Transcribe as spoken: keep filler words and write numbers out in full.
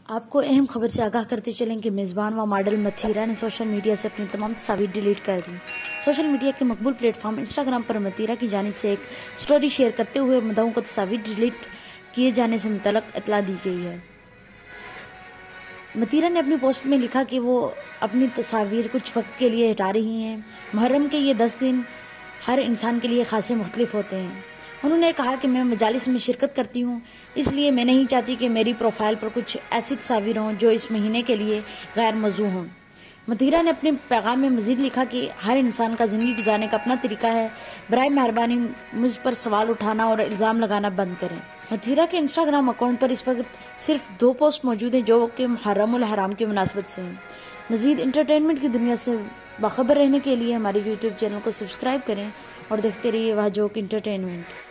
आपको अहम खबर से आगाह करते चलें कि मेज़बान व मॉडल मथीरा ने सोशल मीडिया से अपनी तमाम तस्वीर डिलीट कर दी। सोशल मीडिया के मकबूल प्लेटफॉर्म इंस्टाग्राम पर मथीरा की जानिब से एक स्टोरी शेयर करते हुए मदाहों को तस्वीर डिलीट किए जाने से मुतल्लिक़ इत्तला दी गई है। मथीरा ने अपनी पोस्ट में लिखा कि वो अपनी तस्वीर कुछ वक्त के लिए हटा रही हैं। मुहर्रम के ये दस दिन हर इंसान के लिए खासे मुख्तलिफ होते हैं। उन्होंने कहा कि मैं मजालिस में शिरकत करती हूँ, इसलिए मैं नहीं चाहती कि मेरी प्रोफाइल पर कुछ ऐसी तस्वीर हों जो इस महीने के लिए गैर मौजू हों। मथीरा ने अपने पैगाम में मजीद लिखा कि हर इंसान का ज़िंदगी गुजारने का अपना तरीका है, बराए मेहरबानी मुझ पर सवाल उठाना और इल्ज़ाम लगाना बंद करें। मथीरा के इंस्टाग्राम अकाउंट पर इस वक्त सिर्फ दो पोस्ट मौजूद हैं जो कि मुहर्रम उल हराम की मुनासबत से हैं। मजीद इंटरटेनमेंट की दुनिया से बाखबर रहने के लिए हमारे यूट्यूब चैनल को सब्सक्राइब करें और देखते रहिए वह जोक इंटरटेनमेंट।